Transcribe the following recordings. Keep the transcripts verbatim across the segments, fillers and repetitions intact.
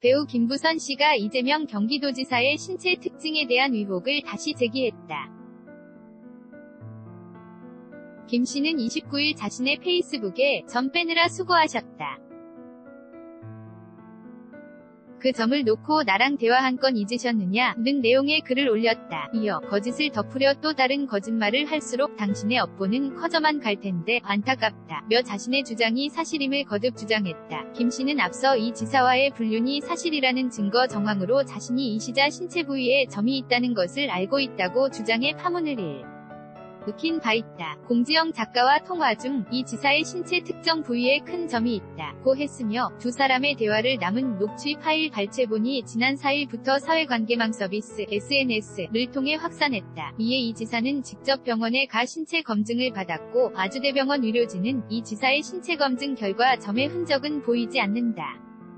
배우 김부선 씨가 이재명 경기도지사의 신체 특징에 대한 의혹을 다시 제기했다. 김 씨는 이십구 일 자신의 페이스북에 점 빼느라 수고하셨다. 그 점을 놓고 나랑 대화한 건 잊으셨느냐 는 내용의 글을 올렸다. 이어 거짓을 덮으려 또 다른 거짓말을 할수록 당신의 업보는 커져만 갈 텐데 안타깝다 며 자신의 주장이 사실임을 거듭 주장했다. 김 씨는 앞서 이 지사와의 불륜이 사실이라는 증거 정황으로 자신이 이 시자 신체 부위에 점이 있다는 것을 알고 있다고 주장해 파문을 일. ức 바 있다. 공지영 작가와 통화 중 이 지사의 신체 특정 부위에 큰 점이 있다고 했으며 두 사람의 대화를 남은 녹취 파일 발췌본이 지난 사 일부터 사회관계망 서비스 에스엔에스를 통해 확산했다. 이에 이 지사는 직접 병원에 가 신체 검증을 받았고 아주대병원 의료진은 이 지사의 신체 검증 결과 점의 흔적은 보이지 않는다.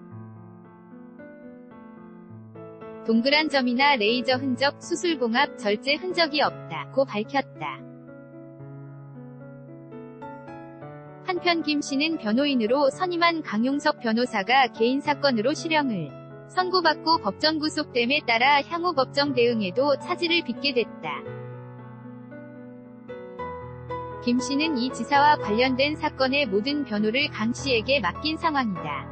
동그란 점이나 레이저 흔적, 수술봉합, 절제 흔적이 없다고 밝혔다. 한편 김 씨는 변호인으로 선임한 강용석 변호사가 개인 사건으로 실형을 선고받고 법정 구속됨에 따라 향후 법정 대응에도 차질을 빚게 됐다. 김 씨는 이 지사와 관련된 사건의 모든 변호를 강 씨에게 맡긴 상황이다.